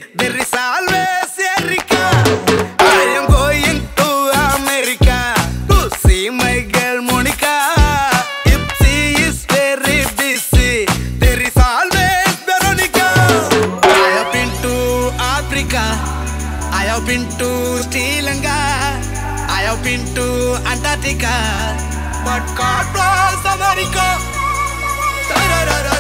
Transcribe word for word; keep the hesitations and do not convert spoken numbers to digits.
there is always Erica. I am going to America to see my girl Monica. If she is very busy, there is always Veronica. I have been to Africa, I have been to Sri Lanka, I have been to Antarctica, but God bless America. Da, da, da, da.